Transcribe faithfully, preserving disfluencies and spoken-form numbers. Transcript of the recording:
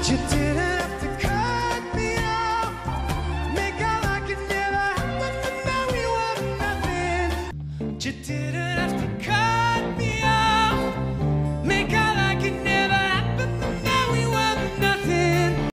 You didn't have to cut me off, make out like it never happened, but now you have nothing. You didn't